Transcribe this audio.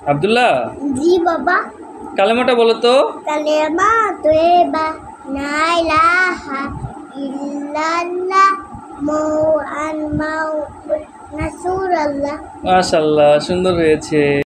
আব্দুল্লাহ, জি বাবা। কালেমাটা বলো তো। কালেমা তয়্যিবা লা ইলাহা ইল্লাল্লাহ মুহাম্মাদুর রাসূলুল্লাহ। মাশাআল্লাহ, সুন্দর হয়েছে।